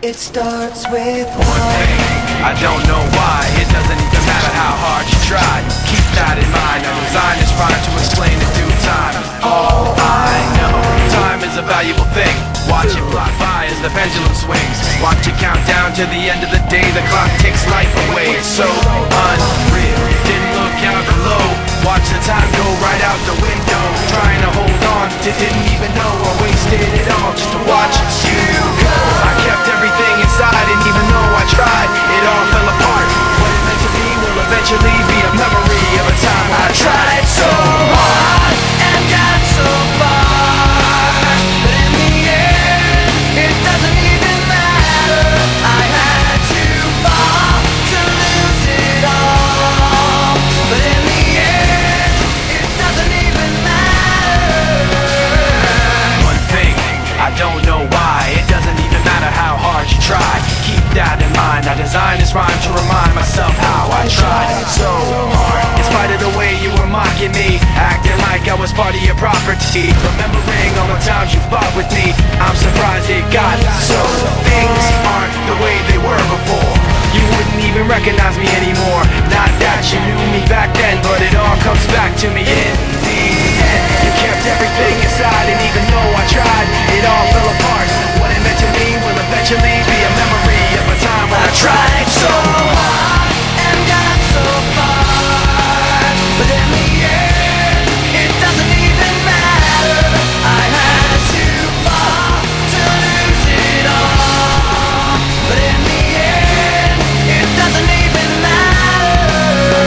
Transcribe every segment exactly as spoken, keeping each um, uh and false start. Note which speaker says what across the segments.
Speaker 1: It starts with
Speaker 2: one thing, I don't know why. It doesn't even matter how hard you try. Keep that in mind. I designed this rhyme to explain in due time. All I know, time is a valuable thing. Watch it fly by as the pendulum swings. Watch it count down to the end of the day. The clock takes life away. It's so unreal. Didn't look out below. Watch the time go right out the window. Trying to hold on, didn't even know I wasted it all just to watch you go. I kept everything inside, and even though I tried, it all fell apart. What it meant to be will eventually be a memory of a time I tried so hard and got so far, but in the end, it doesn't even matter. I had to fall to lose it all, but in the end, it doesn't even matter. One thing, I don't know why. It doesn't even matter how hard you try. Keep that in mind. I designed this rhyme to remind myself how I tried so hard. In spite of the way you were mocking me, acting like I was part of your property, remembering all the times you fought with me, I'm surprised it got so. Things aren't the way they were before. You wouldn't even recognize me anymore. Not that you knew me back then, but it all comes back to me in the end. You kept everything inside, and even though I tried, it all fell apart. What it meant to me will eventually be a memory of a time when I tried so hard and got so far, but in the end, it doesn't even matter. I had to fall to lose it all, but in the end, it doesn't even matter.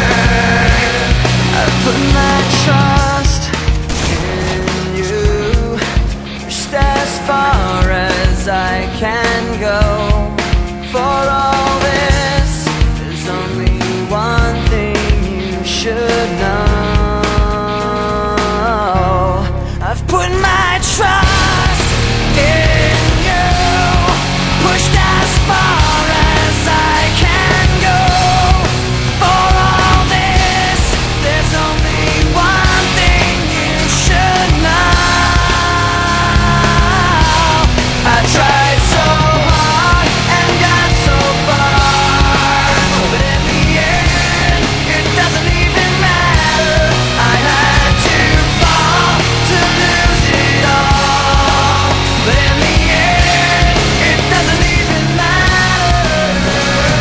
Speaker 2: I put my trust in you, pushed as far as I can go. For all this, there's only one thing you should know. I've put my trust in you, pushed as far as I can go. For all this, there's only one thing you should know. I tried so hard and got so far, but in the end, it doesn't even matter. I had to fall to lose it all, but in the end, it doesn't even matter.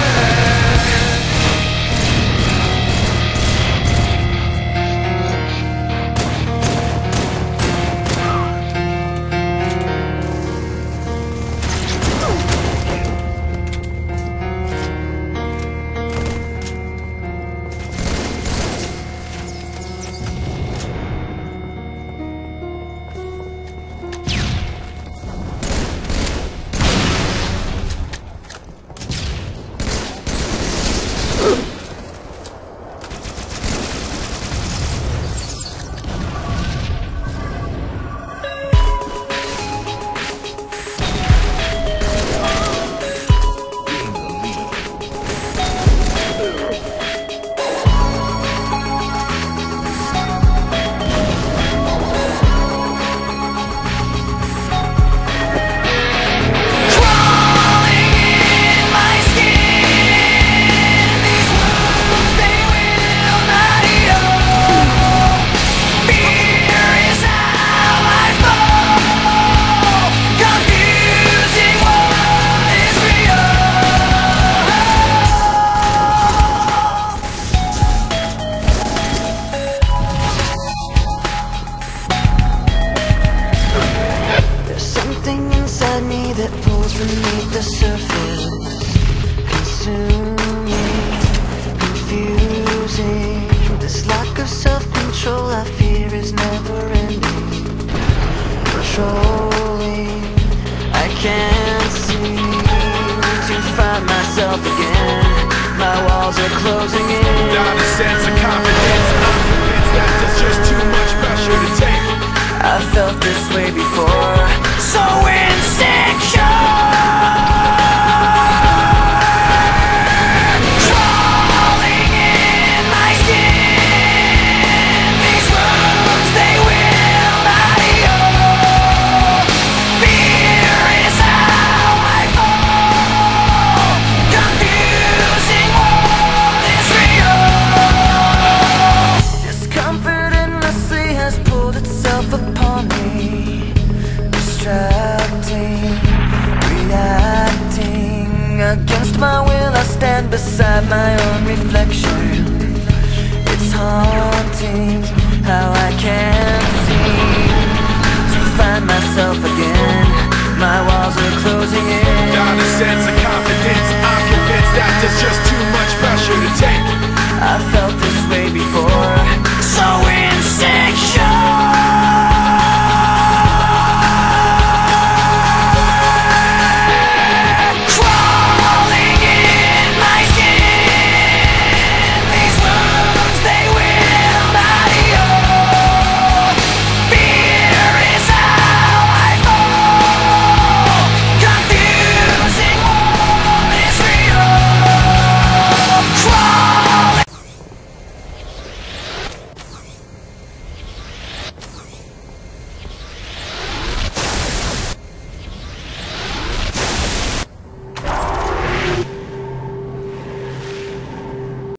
Speaker 2: That pulls beneath the surface, consuming, confusing. This lack of self-control I fear is never-ending, controlling. I can't seem to find myself again. My walls are closing in. Without a sense of confidence, I'm convinced that there's just too much pressure to take. I felt this way before, so insecure. Crawling in my skin. These wounds, they will not heal. Fear is how I fall.
Speaker 1: Against my will I stand beside my own reflection. It's haunting how I can't seem to find myself again. My walls are closing in.
Speaker 2: Got a sense of